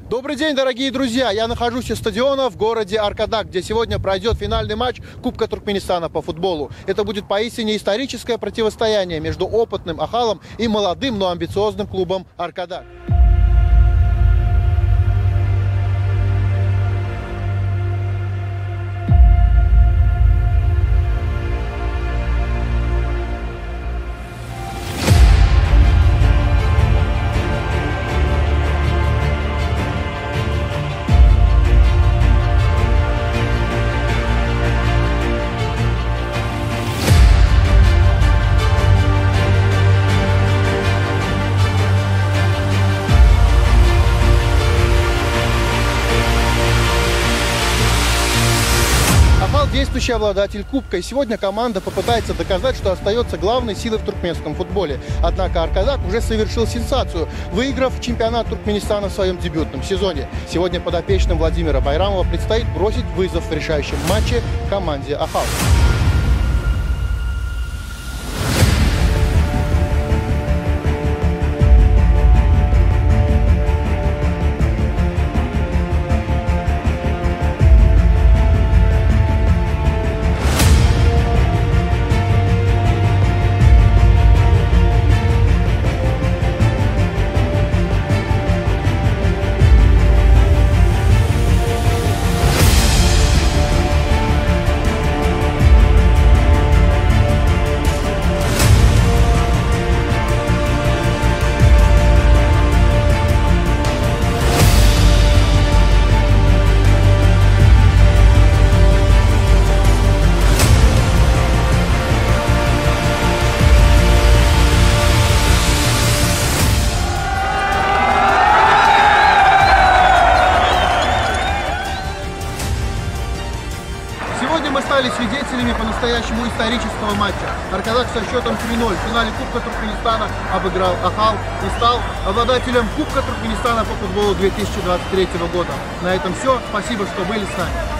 Добрый день, дорогие друзья! Я нахожусь у стадиона в городе Аркадак, где сегодня пройдет финальный матч Кубка Туркменистана по футболу. Это будет поистине историческое противостояние между опытным Ахалом и молодым, но амбициозным клубом Аркадак. Действующий обладатель Кубка, и сегодня команда попытается доказать, что остается главной силой в туркменском футболе. Однако Аркадак уже совершил сенсацию, выиграв чемпионат Туркменистана в своем дебютном сезоне. Сегодня подопечным Владимира Байрамова предстоит бросить вызов в решающем матче команде Ахал. Сегодня мы стали свидетелями по-настоящему исторического матча. Аркадак со счетом 3-0 в финале Кубка Туркменистана обыграл Ахал и стал обладателем Кубка Туркменистана по футболу 2023 года. На этом все. Спасибо, что были с нами.